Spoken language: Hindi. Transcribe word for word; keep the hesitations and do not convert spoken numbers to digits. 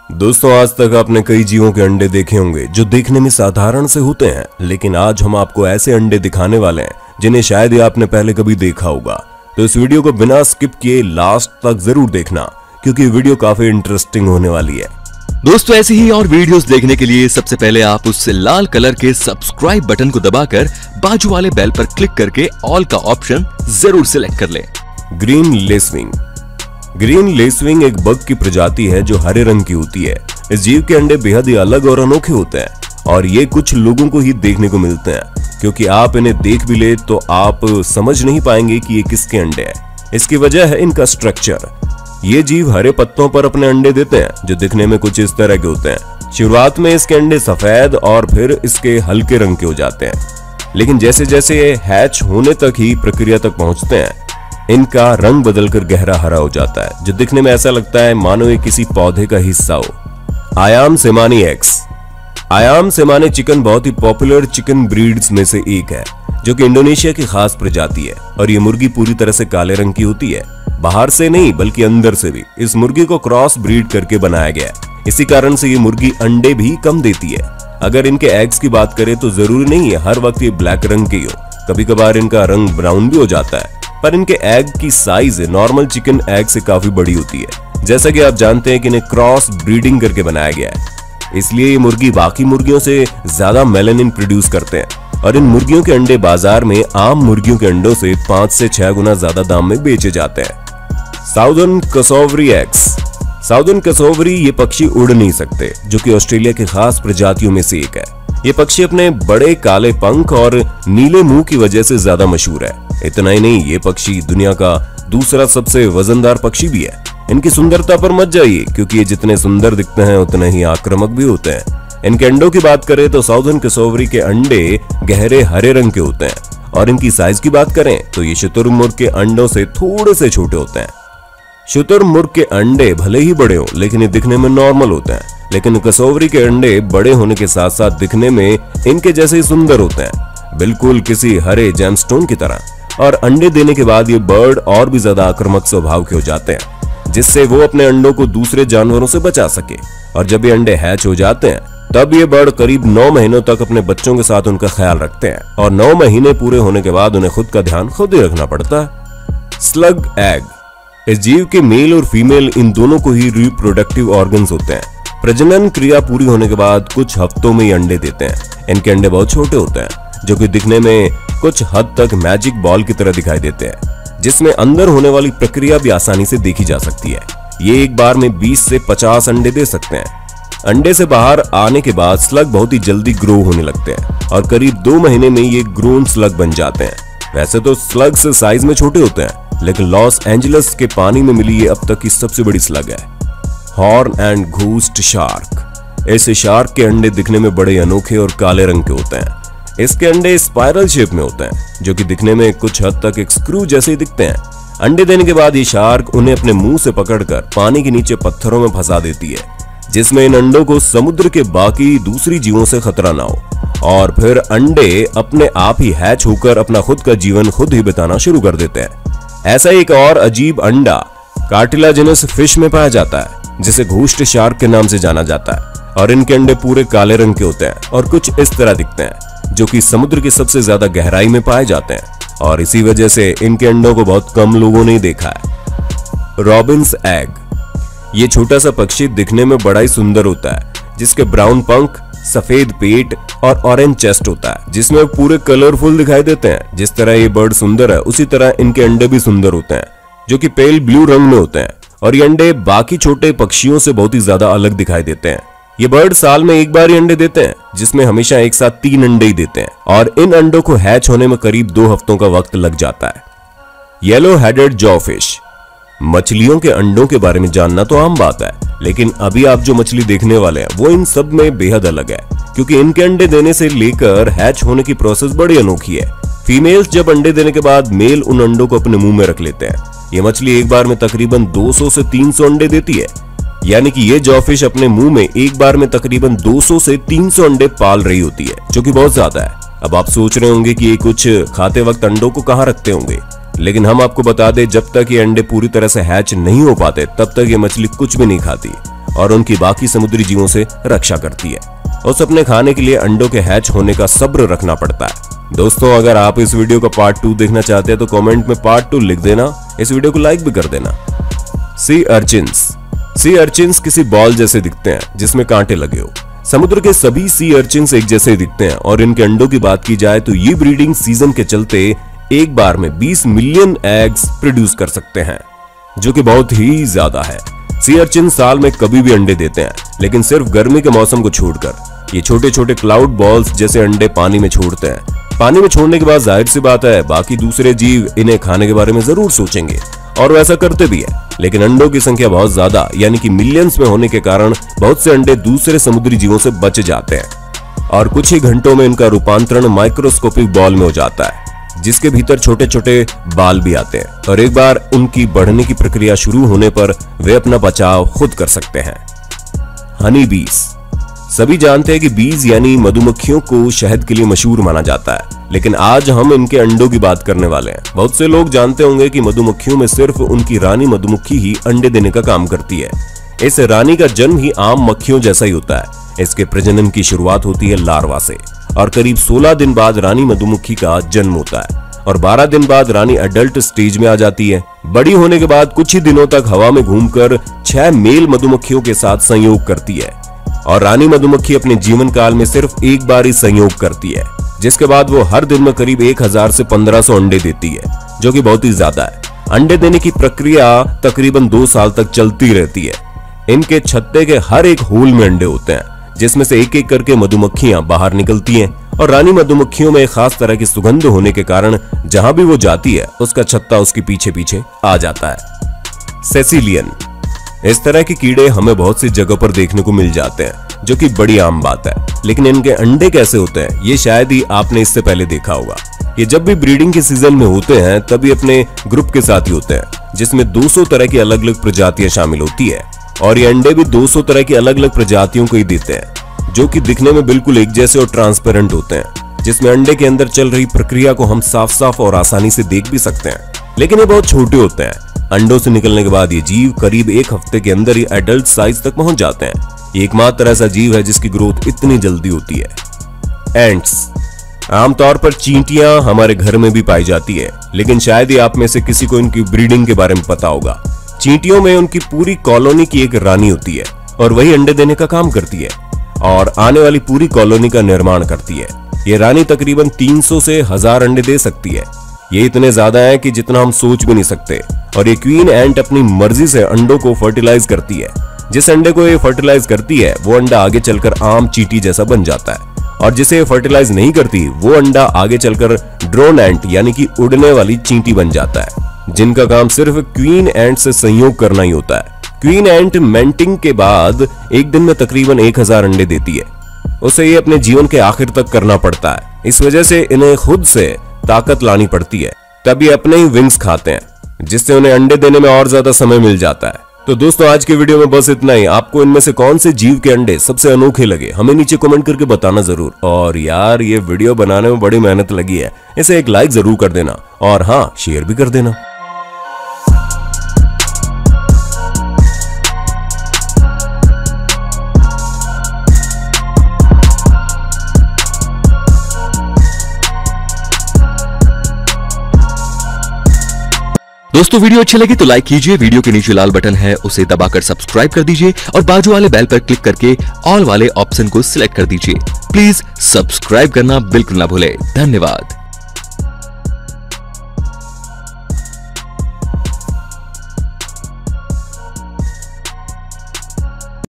दोस्तों, आज तक आपने कई जीवों के अंडे देखे होंगे जो देखने में साधारण से होते हैं, लेकिन आज हम आपको ऐसे अंडे दिखाने वाले हैं जिन्हें शायद ही आपने पहले कभी देखा होगा। तो इस वीडियो को बिना स्किप किए लास्ट तक जरूर देखना, क्योंकि वीडियो काफी इंटरेस्टिंग होने वाली है। दोस्तों, ऐसी ही और वीडियोस देखने के लिए सबसे पहले आप उस लाल कलर के सब्सक्राइब बटन को दबाकर बाजू वाले बेल पर क्लिक करके ऑल का ऑप्शन जरूर सिलेक्ट कर लें। Green lacewing. ग्रीन लेसविंग एक बग की प्रजाति है जो हरे रंग की होती है। इस जीव के अंडे बेहद ही अलग और अनोखे होते हैं और ये कुछ लोगों को ही देखने को मिलते हैं, क्योंकि आप इन्हें देख भी ले तो आप समझ नहीं पाएंगे कि ये किसके अंडे हैं। इसकी वजह है इनका स्ट्रक्चर। ये जीव हरे पत्तों पर अपने अंडे देते हैं जो दिखने में कुछ इस तरह के होते हैं। शुरुआत में इसके अंडे सफेद और फिर इसके हल्के रंग के हो जाते हैं, लेकिन जैसे जैसे ये हैच होने तक ही प्रक्रिया तक पहुंचते हैं, इनका रंग बदलकर गहरा हरा हो जाता है, जो दिखने में ऐसा लगता है मानो ये किसी पौधे का हिस्सा हो। आयाम सेमानी एग्स। आयाम सेमानी चिकन बहुत ही पॉपुलर चिकन ब्रीड्स में से एक है, जो कि इंडोनेशिया की खास प्रजाति है और ये मुर्गी पूरी तरह से काले रंग की होती है। बाहर से नहीं बल्कि अंदर से भी इस मुर्गी को क्रॉस ब्रीड करके बनाया गया है। इसी कारण से ये मुर्गी अंडे भी कम देती है। अगर इनके एग्स की बात करें तो जरूरी नहीं है हर वक्त ये ब्लैक रंग के हो, कभी कभार इनका रंग ब्राउन भी हो जाता है, पर इनके एग की साइज नॉर्मल चिकन एग से काफी बड़ी होती है। जैसा कि आप जानते हैं कि इन्हें क्रॉस ब्रीडिंग करके बनाया गया है, इसलिए ये मुर्गी बाकी मुर्गियों से ज्यादा मेलानिन प्रोड्यूस करते हैं और इन मुर्गियों के अंडे बाजार में आम मुर्गियों के अंडों से पांच से छह गुना ज्यादा दाम में बेचे जाते हैं। Southern cassowary eggs. Southern cassowary ये पक्षी उड़ नहीं सकते, जो कि ऑस्ट्रेलिया की खास प्रजातियों में से एक है। ये पक्षी अपने बड़े काले पंख और नीले मुंह की वजह से ज्यादा मशहूर है। इतना ही नहीं, ये पक्षी दुनिया का दूसरा सबसे वजनदार पक्षी भी है। इनकी सुंदरता पर मत जाइए, क्योंकि ये जितने सुंदर दिखते हैं उतने ही आक्रामक भी होते हैं। इनके अंडों की बात करें तो साउदर्न कसोवरी के अंडे गहरे हरे रंग के होते हैं और इनकी साइज की बात करें तो ये शुतुरमुर्ग के अंडों से थोड़े से छोटे होते हैं। शुतुरमुर्ग के अंडे भले ही बड़े हों, लेकिन ये दिखने में नॉर्मल होते हैं, लेकिन कसोवरी के अंडे बड़े होने के साथ साथ दिखने में इनके जैसे ही सुंदर होते हैं, बिल्कुल किसी हरे जेमस्टोन की तरह। और अंडे देने के बाद ये बर्ड और भी ज्यादा आक्रामक स्वभाव के हो जाते हैं, जिससे वो अपने अंडों को दूसरे जानवरों से बचा सके। और जब ये अंडे हैच हो जाते हैं तब ये बर्ड करीब नौ महीनों तक अपने बच्चों के साथ उनका ख्याल रखते हैं और नौ महीने पूरे होने के बाद उन्हें खुद का ध्यान खुद ही रखना पड़ता है। Slug egg. इस जीव के मेल और फीमेल इन दोनों को ही रिप्रोडक्टिव ऑर्गन्स होते हैं। प्रजनन क्रिया पूरी होने के बाद कुछ हफ्तों में ये अंडे देते हैं। इनके अंडे बहुत छोटे होते हैं, जो कि दिखने में कुछ हद तक मैजिक बॉल की तरह दिखाई देते हैं, जिसमें अंदर होने वाली प्रक्रिया भी आसानी से देखी जा सकती है। ये एक बार में बीस से पचास अंडे दे सकते हैं। अंडे से बाहर आने के बाद स्लग बहुत ही जल्दी ग्रो होने लगते हैं और करीब दो महीने में ये ग्रोन स्लग बन जाते हैं। वैसे तो स्लग से साइज में छोटे होते हैं, लेकिन लॉस एंजलिस के पानी में मिली ये अब तक की सबसे बड़ी स्लग है। Horn and ghost shark. इस शार्क के अंडे दिखने में बड़े अनोखे और काले रंग के होते हैं। इसके अंडे स्पाइरल शेप में होते हैं, जो कि दिखने में कुछ हद तक एक स्क्रू जैसे ही दिखते हैं। अंडे देने के बाद ये शार्क उन्हें अपने मुंह से पकड़कर पानी के नीचे पत्थरों में फंसा देती है, जिसमें इन अंडों को समुद्र के बाकी दूसरी जीवों से खतरा ना हो, और फिर अंडे अपने आप ही हैच होकर अपना खुद का जीवन खुद ही बिताना शुरू कर देते हैं। ऐसा एक और अजीब अंडा कार्टिलाजिनस फिश में पाया जाता है, जिसे घूस्ट शार्क के नाम से जाना जाता है, और इनके अंडे पूरे काले रंग के होते हैं और कुछ इस तरह दिखते हैं, जो कि समुद्र की सबसे ज्यादा गहराई में पाए जाते हैं, और इसी वजह से इनके अंडों को बहुत कम लोगों ने देखा है। Robin's egg. ये छोटा सा पक्षी दिखने में बड़ा ही सुंदर होता है, जिसके ब्राउन पंख, सफेद पेट और ऑरेंज चेस्ट होता है, जिसमें पूरे कलरफुल दिखाई देते हैं। जिस तरह ये बर्ड सुंदर है, उसी तरह इनके अंडे भी सुंदर होते हैं, जो कि पेल ब्लू रंग में होते हैं, और ये अंडे बाकी छोटे पक्षियों से बहुत ही ज्यादा अलग दिखाई देते हैं। ये बर्ड साल में एक बार ही अंडे देते हैं, जिसमें हमेशा एक साथ तीन अंडे ही देते हैं, और इन अंडों को हैच होने में करीब दो हफ्तों का वक्त लग जाता है। Yellow headed jawfish. मछलियों के अंडों के बारे में जानना तो आम बात है, लेकिन अभी आप जो मछली देखने वाले हैं वो इन सब में बेहद अलग है, क्योंकि इनके अंडे देने से लेकर हैच होने की प्रोसेस बड़ी अनोखी है। फीमेल्स जब अंडे देने के बाद मेल उन अंडों को अपने मुंह में रख लेते हैं। ये मछली एक बार में तकरीबन दो सौ से तीन सौ अंडे देती है, यानी कि ये जॉफिश अपने मुंह में एक बार में तकरीबन दो सौ से तीन सौ अंडे पाल रही होती है, जो कि बहुत ज्यादा है। अब आप सोच रहे होंगे कि ये कुछ खाते वक्त अंडों को कहां रखते होंगे, लेकिन हम आपको बता दें, जब तक ये अंडे पूरी तरह से हैच नहीं हो पाते तब तक ये मछली कुछ भी नहीं खाती और उनकी बाकी समुद्री जीवों से रक्षा करती है। उसे अपने खाने के लिए अंडों के हैच होने का सब्र रखना पड़ता है। दोस्तों, अगर आप इस वीडियो का पार्ट टू देखना चाहते हैं तो कमेंट में पार्ट टू लिख देना, इस वीडियो को लाइक भी कर देना। Sea urchins. सी अर्चिन्स किसी बॉल जैसे दिखते हैं जिसमें कांटे लगे हो। समुद्र के सभी सी अर्चिन्स एक जैसे दिखते हैं और इनके अंडों की बात की जाए तो ये ब्रीडिंग सीजन के चलते एक बार में बीस मिलियन एग्स प्रोड्यूस कर सकते हैं, जो कि बहुत ही ज्यादा है। सी अर्चिन साल में कभी भी अंडे देते हैं, लेकिन सिर्फ गर्मी के मौसम को छोड़कर। ये छोटे छोटे क्लाउड बॉल्स जैसे अंडे पानी में छोड़ते हैं। पानी में छोड़ने के बाद जाहिर सी बात है बाकी दूसरे जीव इन्हें खाने के बारे में जरूर सोचेंगे और वैसा करते भी है, लेकिन अंडों की संख्या बहुत ज्यादा यानी कि मिलियंस में होने के कारण बहुत से अंडे दूसरे समुद्री जीवों से बच जाते हैं और कुछ ही घंटों में इनका रूपांतरण माइक्रोस्कोपिक बॉल में हो जाता है, जिसके भीतर छोटे छोटे बाल भी आते हैं और एक बार उनकी बढ़ने की प्रक्रिया शुरू होने पर वे अपना बचाव खुद कर सकते हैं। हनी बीज। सभी जानते हैं कि बीज यानी मधुमक्खियों को शहद के लिए मशहूर माना जाता है, लेकिन आज हम इनके अंडों की बात करने वाले हैं। बहुत से लोग जानते होंगे कि मधुमक्खियों में सिर्फ उनकी रानी मधुमक्खी ही अंडे देने का काम करती है। इस रानी का जन्म ही आम मक्खियों जैसा ही होता है। इसके प्रजनन की शुरुआत होती है लार्वा से और करीब सोलह दिन बाद रानी मधुमक्खी का जन्म होता है और बारह दिन बाद रानी अडल्ट स्टेज में आ जाती है। बड़ी होने के बाद कुछ ही दिनों तक हवा में घूमकर छह मेल मधुमक्खियों के साथ संयोग करती है और रानी मधुमक्खी अपने जीवन काल में सिर्फ एक बार ही संयोग करती है, जिसके बाद वो हर दिन में करीब एक हजार से पंद्रह सौ अंडे देती है, जो कि बहुत ही ज्यादा है। अंडे देने की प्रक्रिया तकरीबन दो साल तक चलती रहती है। इनके छत्ते के हर एक होल में अंडे होते हैं, जिसमें से एक एक करके मधुमक्खियां बाहर निकलती हैं और रानी मधुमक्खियों में एक खास तरह की सुगंध होने के कारण जहां भी वो जाती है उसका छत्ता उसके पीछे पीछे आ जाता है। सेसिलियन। इस तरह के कीड़े हमें बहुत सी जगह पर देखने को मिल जाते हैं, जो कि बड़ी आम बात है, लेकिन इनके अंडे कैसे होते हैं ये शायद ही आपने इससे पहले देखा होगा। ये जब भी ब्रीडिंग के सीजन में होते हैं तभी अपने ग्रुप के साथ ही होते हैं, जिसमें दो सौ तरह की अलग अलग प्रजातियां शामिल होती है और ये अंडे भी दो सौ तरह की अलग अलग प्रजातियों को ही देते हैं, जो कि दिखने में बिल्कुल एक जैसे और ट्रांसपेरेंट होते हैं, जिसमें अंडे के अंदर चल रही प्रक्रिया को हम साफ साफ और आसानी से देख भी सकते हैं। लेकिन ये बहुत छोटे होते हैं। अंडों से निकलने के बाद ये जीव करीब एक हफ्ते के अंदर ही एडल्ट साइज तक पहुंच जाते हैं। ये एकमात्र ऐसा जीव है जिसकी ग्रोथ इतनी जल्दी होती है। एंट्स। आमतौर पर चींटियां हमारे घर में भी पाई जाती है, लेकिन शायद ही आप में से किसी को इनकी ब्रीडिंग के बारे में पता होगा। चींटियों में उनकी पूरी कॉलोनी की एक रानी होती है और वही अंडे देने का काम करती है और आने वाली पूरी कॉलोनी का निर्माण करती है। ये रानी तकरीबन तीन सौ से हजार अंडे दे सकती है। ये इतने ज्यादा है कि जितना हम सोच भी नहीं सकते और ये क्वीन एंट अपनी मर्जी से अंडों को फर्टिलाइज करती है। जिस अंडे को ये फर्टिलाइज करती है वो अंडा आगे चलकर आम चींटी जैसा बन जाता है और जिसे ये फर्टिलाइज नहीं करती वो अंडा आगे चलकर ड्रोन एंट यानी कि उड़ने वाली चींटी बन जाता है, जिनका काम सिर्फ क्वीन एंट से संयोग करना ही होता है। क्वीन एंट मेंटिंग के बाद एक दिन में तकरीबन एक हजार अंडे देती है। उसे ये अपने जीवन के आखिर तक करना पड़ता है, इस वजह से इन्हें खुद से ताकत लानी पड़ती है। तब ये अपने ही विंग्स खाते हैं, जिससे उन्हें अंडे देने में और ज्यादा समय मिल जाता है। तो दोस्तों, आज के वीडियो में बस इतना ही। आपको इनमें से कौन से जीव के अंडे सबसे अनोखे लगे हमें नीचे कमेंट करके बताना जरूर। और यार, ये वीडियो बनाने में बड़ी मेहनत लगी है, इसे एक लाइक जरूर कर देना और हाँ, शेयर भी कर देना। दोस्तों, वीडियो अच्छी लगी तो लाइक कीजिए, वीडियो के नीचे लाल बटन है उसे दबाकर सब्सक्राइब कर दीजिए और बाजू वाले बेल पर क्लिक करके ऑल वाले ऑप्शन को सिलेक्ट कर दीजिए। प्लीज सब्सक्राइब करना बिल्कुल ना भूले। धन्यवाद।